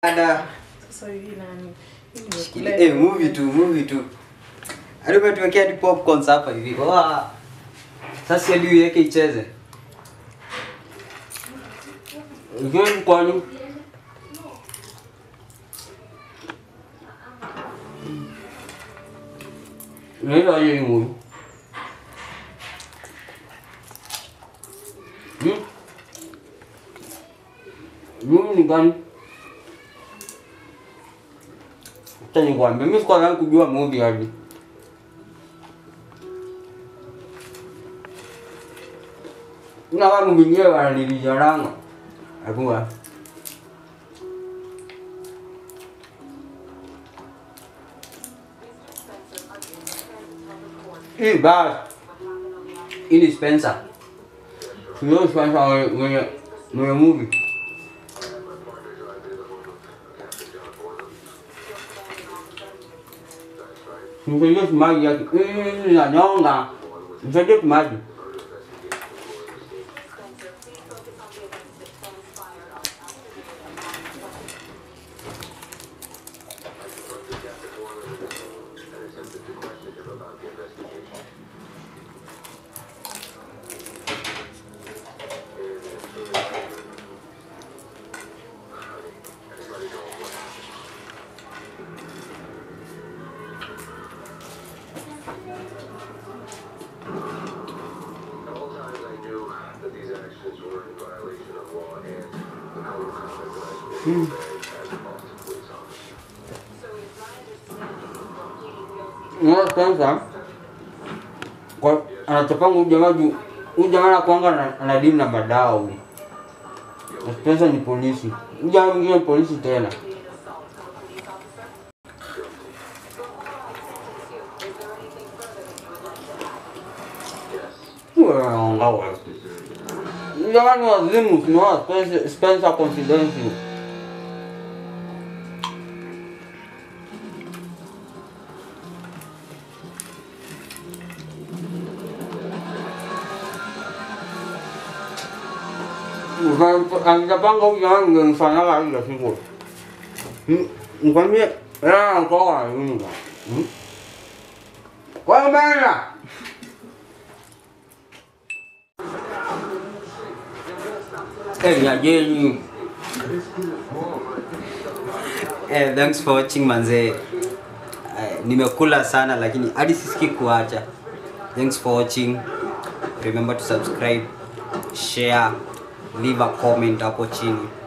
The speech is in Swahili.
Ada. Sasa hivi nani? Movie tu. Alikuwa tuwekea hadi popcorn hapa hivi. Sasa ndio yake icheze. Game kwani? Nenda yeye movie. Ni gani? Tani kwambia mimi sikuwa nataka kujua movie hadi. Na kama mwingine wananijaranga. Akua. Bas. Ini Spencer. Sio Spencer mwenye movie. Mwenye maji yake. Na nyonga. Msaidie maji. Kwanza kwa anachopanga ujamaa na kwanga anadimu na madao. Spencer ni polisi. Ujamaa mwingine polisi tena. Ngawa. Ujamaa ni wazimu, sio Spencer confidential. Angapanga ujamaa ngefanya kali ya siku. Nikwambie kwa nini? Kwa maana thanks for watching manze. Nimekula sana lakini hadi sisikii kuacha. Thanks for watching. Remember to subscribe, share, leave a comment hapo chini.